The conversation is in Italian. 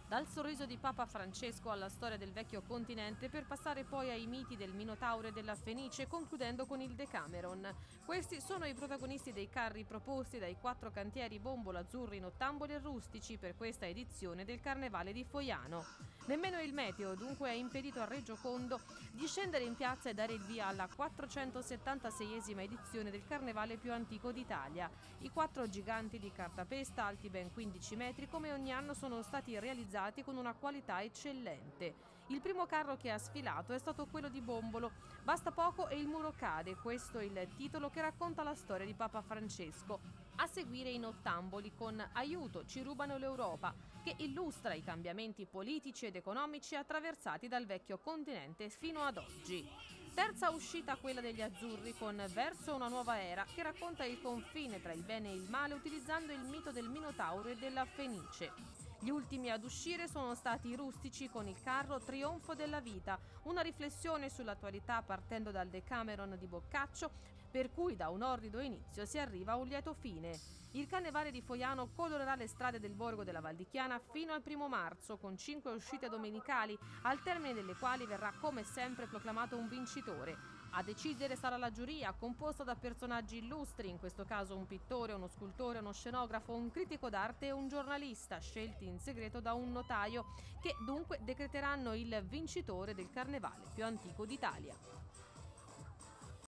Dal sorriso di Papa Francesco alla storia del vecchio continente per passare poi ai miti del Minotauro e della Fenice, concludendo con il Decameron. Questi sono i protagonisti dei carri proposti dai 4 cantieri Bombolo, Azzurri, Nottamboli e Rustici per questa edizione del Carnevale di Foiano. Nemmeno il meteo dunque ha impedito a Reggio Condo di scendere in piazza e dare il via alla 476esima edizione del carnevale più antico d'Italia. I 4 giganti di cartapesta, alti ben 15 metri, come ogni anno sono stati realizzati con una qualità eccellente. Il primo carro che ha sfilato è stato quello di Bombolo. Basta poco e il muro cade, questo è il titolo che racconta la storia di Papa Francesco. A seguire i Nottamboli con Aiuto, ci rubano l'Europa, che illustra i cambiamenti politici ed economici attraversati dal vecchio continente fino ad oggi. Terza uscita quella degli Azzurri con Verso una nuova era, che racconta il confine tra il bene e il male utilizzando il mito del Minotauro e della Fenice. Gli ultimi ad uscire sono stati i Rustici con il carro Trionfo della vita, una riflessione sull'attualità partendo dal Decameron di Boccaccio, per cui da un orrido inizio si arriva a un lieto fine. Il Carnevale di Foiano colorerà le strade del borgo della Val di Chiana fino al 1° marzo, con 5 uscite domenicali, al termine delle quali verrà come sempre proclamato un vincitore. A decidere sarà la giuria, composta da personaggi illustri, in questo caso un pittore, uno scultore, uno scenografo, un critico d'arte e un giornalista, scelti in segreto da un notaio, che dunque decreteranno il vincitore del carnevale più antico d'Italia.